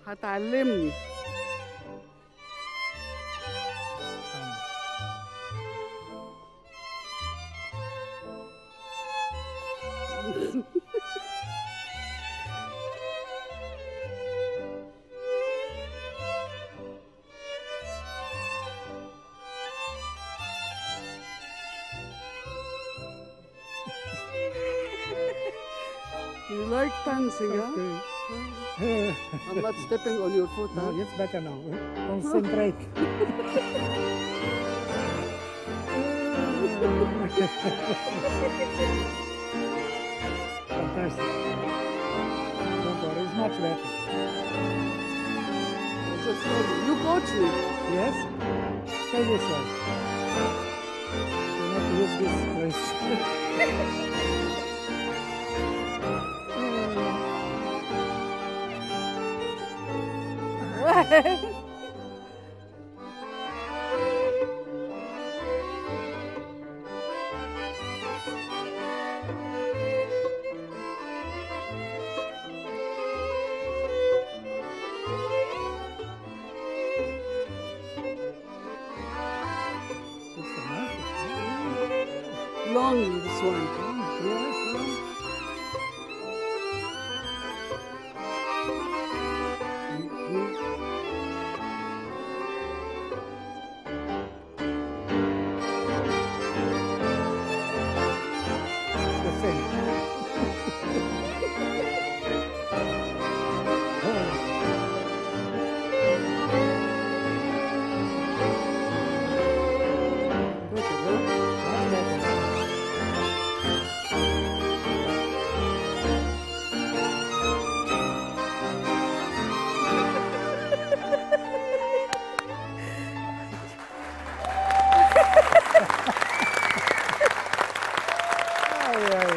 هتعلمني. You like dancing, huh? Okay. I'm not stepping on your foot, No, huh? it's better now. Concentrate. Fantastic. Don't worry, it's much better. Just you coach me. Yes? Stay this way. Do not use this place. Long this one. Yes, the same. Better, huh? Much better. Ay, ay,